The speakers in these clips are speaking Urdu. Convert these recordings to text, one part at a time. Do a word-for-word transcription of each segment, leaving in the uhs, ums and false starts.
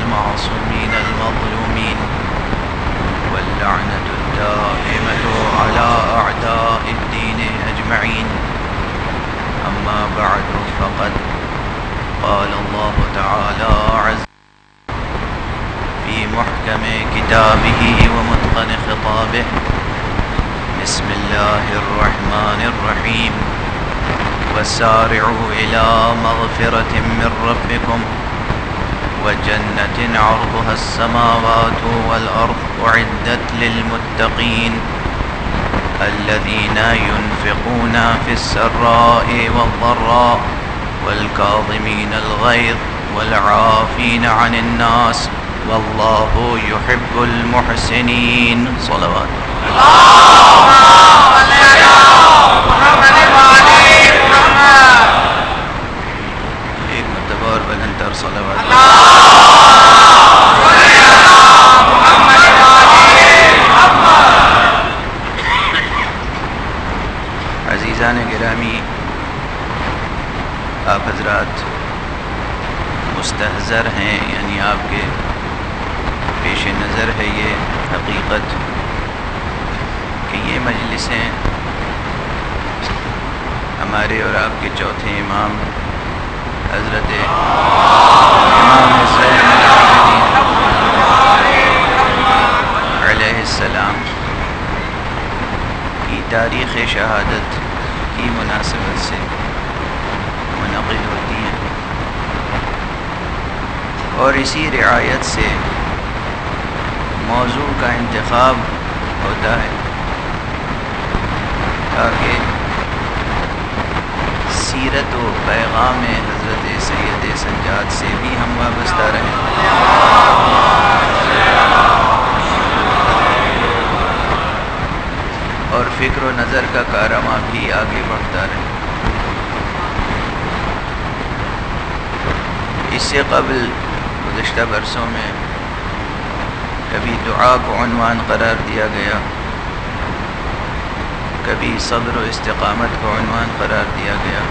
المعصومين المظلومين واللعنة الدائمة على أعداء الدين أجمعين. أما بعد فقد قال الله تعالى عز في محكم كتابه ومتقن خطابه: بسم الله الرحمن الرحيم. وسارعوا إلى مغفرة من ربكم وجنة عرضها السماوات والأرض أعدت للمتقين الذين ينفقون في السراء والضراء والكاظمين الغيظ والعافين عن الناس والله يحب المحسنين. صلوات ایک مرتبہ اور بلندر صلوات. عزیزان گرامی، آپ حضرات مستحضر ہیں، یعنی آپ کے پیش نظر ہے یہ حقیقت کہ یہ مجلسیں ہمارے اور آپ کے چوتھے امام حضرت امام حسین علیہ السلام کی تاریخ شہادت کی مناسبت سے منعقد ہوتی ہیں، اور اسی رعایت سے موضوع کا انتخاب ہوتا ہے تاکہ سیرت و پیغام حضرت سید سجاد سے بھی ہم وابستہ رہیں اور فکر و نظر کا کارواں بھی آگے بڑھتا رہے. اس سے قبل گزشتہ برسوں میں کبھی دعا کو عنوان قرار دیا گیا، کبھی صبر و استقامت کو عنوان قرار دیا گیا.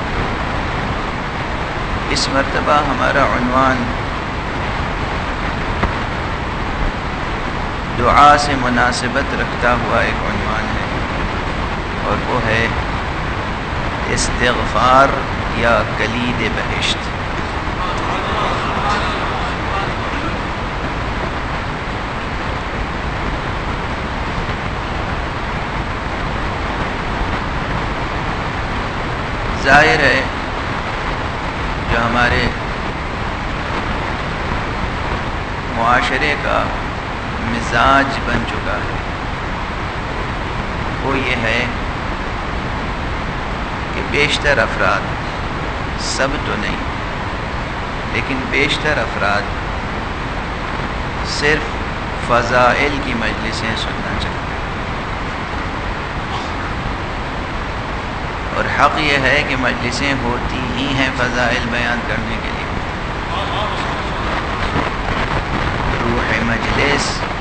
اس مرتبہ ہمارا عنوان دعا سے مناسبت رکھتا ہوا ایک عنوان ہے، اور وہ ہے استغفار یا کلید بہشت. ظاہر ہے جو ہمارے معاشرے کا مزاج بن چکا ہے وہ یہ ہے کہ بیشتر افراد، سب تو نہیں لیکن بیشتر افراد صرف فضائل کی مجلسیں سننا چاہتے ہیں، اور حق یہ ہے کہ مجلسیں ہوتی ہی ہیں فضائل بیان کرنے کے لیے. روح مجلس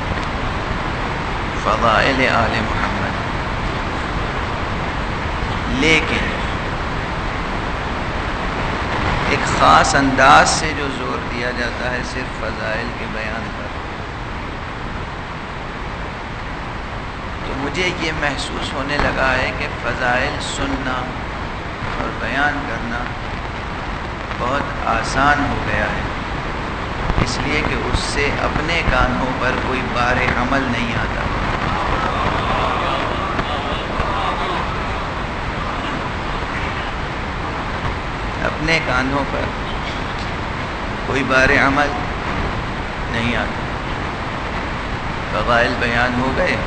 فضائل آل محمد، لیکن ایک خاص انداز سے جو زور دیا جاتا ہے صرف فضائل کے بیان پر، تو مجھے یہ محسوس ہونے لگا ہے کہ فضائل سننا اور بیان کرنا بہت آسان ہو گیا ہے، اس لیے کہ اس سے اپنے کانوں پر کوئی بار عمل نہیں آتا. اپنے کانوں پر کوئی بار عمل نہیں آتا. فضائل بیان ہو گئے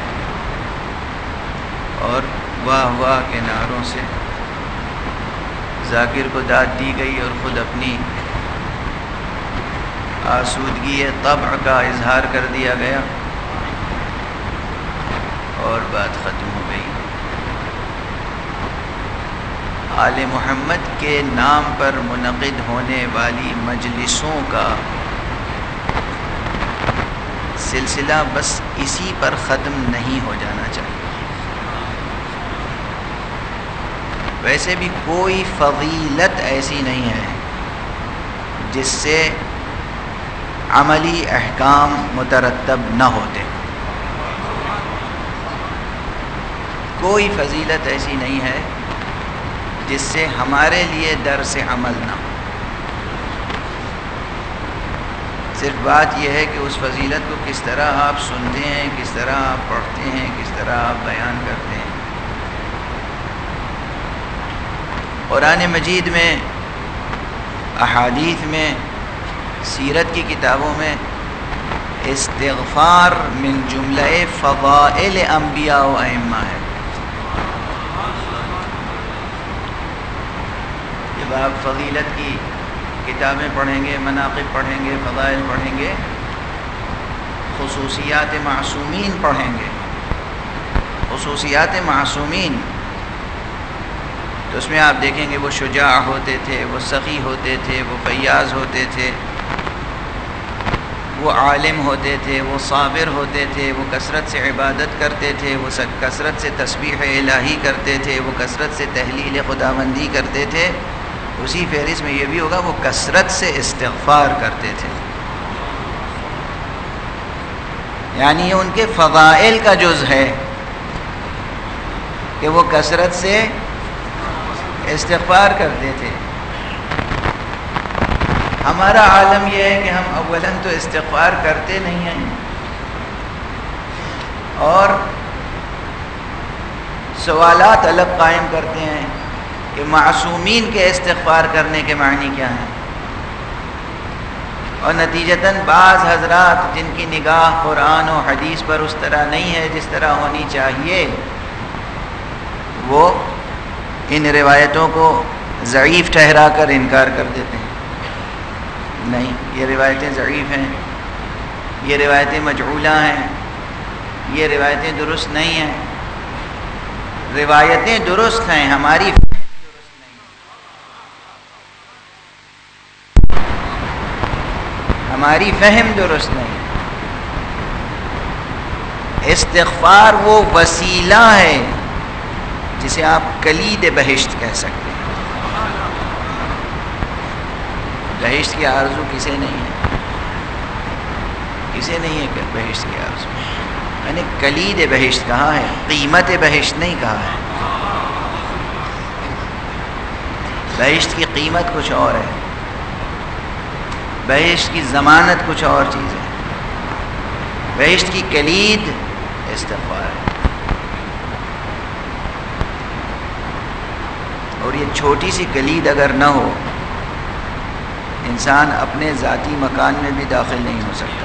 اور واہ واہ کے نعروں سے ذاکر کو داد دی گئی اور خود اپنی آسودگی طبع کا اظہار کر دیا گیا اور بات ختم ہو گئی. آل محمد کے نام پر منعقد ہونے والی مجلسوں کا سلسلہ بس اسی پر ختم نہیں ہو جانا چاہیے. ویسے بھی کوئی فضیلت ایسی نہیں ہے جس سے عملی احکام مترتب نہ ہوتے. کوئی فضیلت ایسی نہیں ہے جس سے ہمارے لیے درس عمل نہ ہو. صرف بات یہ ہے کہ اس فضیلت کو کس طرح آپ سنتے ہیں، کس طرح آپ پڑھتے ہیں، کس طرح آپ بیان کرتے ہیں. قرآن مجید میں، احادیث میں، سیرت کی کتابوں میں استغفار من جملہ فضائل انبیاء و ائمہ ہے. جب آپ فضیلت کی کتابیں پڑھیں گے، مناقب پڑھیں گے، فضائل پڑھیں گے، خصوصیات معصومین پڑھیں گے، خصوصیات معصومین، تو اس میں آپ دیکھیں گے وہ شجاع ہوتے تھے، وہ سخی ہوتے تھے، وہ فیاض ہوتے تھے، وہ عالم ہوتے تھے، وہ صابر ہوتے تھے، وہ کثرت سے عبادت کرتے تھے، وہ کثرت سے تسبیح الہی کرتے تھے، وہ کثرت سے تحلیل خداوندی کرتے تھے. اسی فہرست میں یہ بھی ہوگا وہ کثرت سے استغفار کرتے تھے. یعنی یہ ان کے فضائل کا جز ہے کہ وہ کثرت سے استغفار کرتے تھے. ہمارا عالم یہ ہے کہ ہم اولاً تو استغفار کرتے نہیں ہیں، اور سوالات الگ قائم کرتے ہیں کہ معصومین کے استغفار کرنے کے معنی کیا ہیں. اور نتیجتاً بعض حضرات جن کی نگاہ قرآن و حدیث پر اس طرح نہیں ہے جس طرح ہونی چاہیے، وہ ان روایتوں کو ضعیف ٹھہرا کر انکار کر دیتے ہیں. نہیں، یہ روایتیں ضعیف ہیں، یہ روایتیں مجعولہ ہیں، یہ روایتیں درست نہیں ہیں. روایتیں درست ہیں، ہماری ہماری فہم درست نہیں. استغفار وہ وسیلہ ہے جسے آپ کلید بہشت کہہ سکتے ہیں. بہشت کی آرزو کسے نہیں ہے؟ کسے نہیں ہے کہ بہشت کی آرزو؟ میں نے کلید بہشت کہا ہے، قیمت بہشت نہیں کہا ہے. بہشت کی قیمت کچھ اور ہے، بہشت کی ضمانت کچھ اور چیز ہے. بہشت کی کلید استغفار ہے. اور یہ چھوٹی سی کلید اگر نہ ہو، انسان اپنے ذاتی مکان میں بھی داخل نہیں ہو سکتا.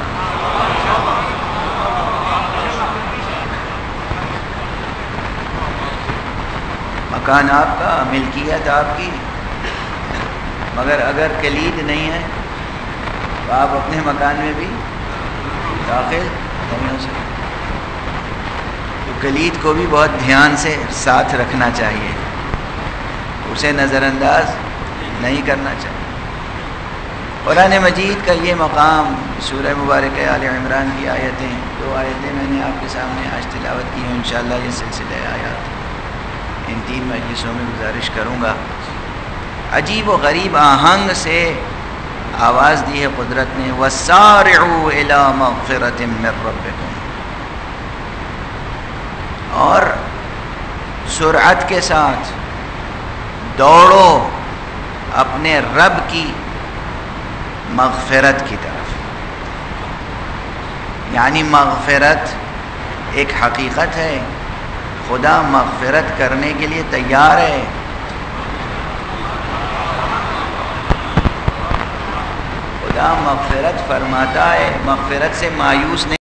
مکان آپ کا، ملکیت آپ کی، مگر اگر کلید نہیں ہے تو آپ اپنے مکان میں بھی داخل نہیں ہو سکتے. تو کلید کو بھی بہت دھیان سے ساتھ رکھنا چاہیے، اسے نظر انداز نہیں کرنا چاہیے. قرآن مجید کا یہ مقام، سورہ مبارک آل عمران کی آیتیں، دو آیتیں میں نے آپ کے سامنے آج تلاوت کی ہیں. انشاءاللہ یہ سلسلہ آیات ان تین مجلسوں میں گزارش کروں گا. عجیب و غریب آہنگ سے آواز دی ہے قدرت نے، وَسَارِعُوا إِلَىٰ مَغْفِرَةٍ مِّن رَّبِّكُمْ، اور سرعت کے ساتھ دوڑو اپنے رب کی مغفرت کی طرف. یعنی مغفرت ایک حقیقت ہے، خدا مغفرت کرنے کے لیے تیار ہے. خدا مغفرت فرماتا ہے، مغفرت سے مایوس نہیں.